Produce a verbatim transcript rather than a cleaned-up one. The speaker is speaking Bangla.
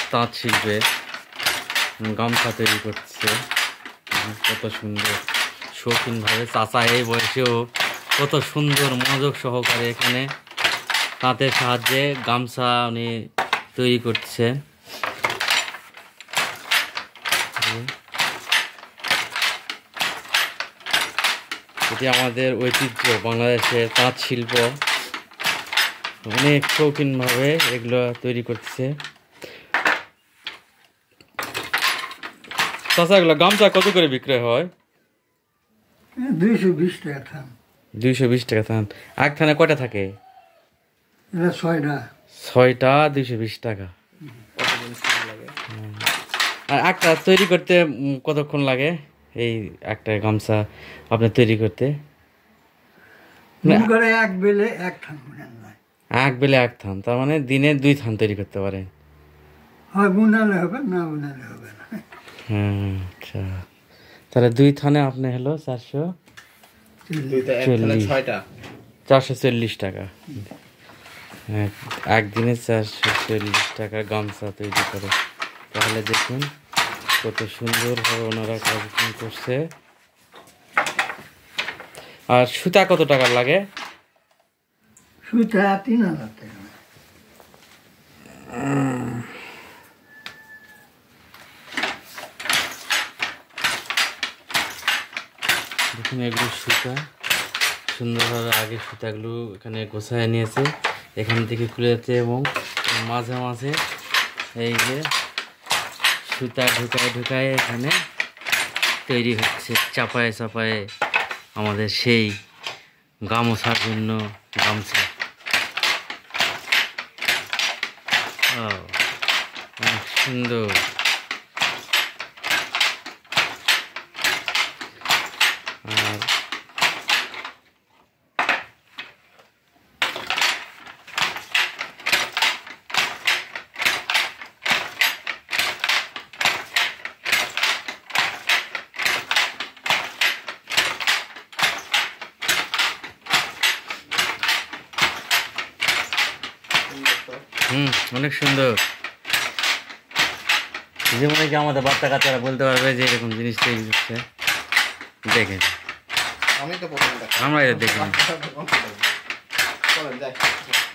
তাঁত শিল্পে গামছা তৈরি করছে। কত সুন্দর শৌখিনভাবে, চাচা এই বয়সেও কত সুন্দর মনোযোগ সহকারে এখানে তাঁতের সাহায্যে গামছা উনি তৈরি করছে। এটি আমাদের ঐতিহ্য, বাংলাদেশের তাঁত শিল্প। অনেক শৌখিনভাবে এগুলো তৈরি করছে। চাচা এগুলো গামছা কত করে বিক্রয় হয়? দুইশো বিশ টাকা থান। দুইশো বিশ টাকা থান। এক থানে কয়টা থাকে? ছয়টা। ছয়টা দুইশো বিশ টাকা। আর একটা তৈরি করতে কতক্ষণ লাগে? এই একটা গামছা আপনার তৈরি করতে? এক বেলে এক থান। এক বেলে এক থান, তার মানে দিনে দুই থান তৈরি করতে পারেন। হয় বুনালে হবে, না বুনালে হবে না। হ্যাঁ, আচ্ছা। তাহলে দুই থানে আপনি হলো চারশো চল্লিশ চারশো চল্লিশ টাকা। হ্যাঁ, একদিনে চারশো চল্লিশ টাকা গামছা তৈরি করে। তাহলে দেখুন কত সুন্দরভাবে ওনারা কাজ করছে। আর সুতা কত টাকা লাগে? সুতা তিন হাজার টাকা। দেখুন এগুলো সুতা সুন্দরভাবে আগে সুতাগুলো এখানে গোছায় নিয়েছে, এখান থেকে খুলে যাচ্ছে এবং মাঝে মাঝে এই যে সুতা ঢুকায় ঢুকায় এখানে তৈরি হচ্ছে চাপায়ে চাপায়ে আমাদের সেই গামছার জন্য গামছা। অনেক সুন্দর। আর হুম অনেক সুন্দর। যেমন কি আমাদের বাচ্চা কাচ্চারা বলতে পারবে যে এরকম জিনিস তৈরি করছে। দেখেন আমরা এটা দেখি।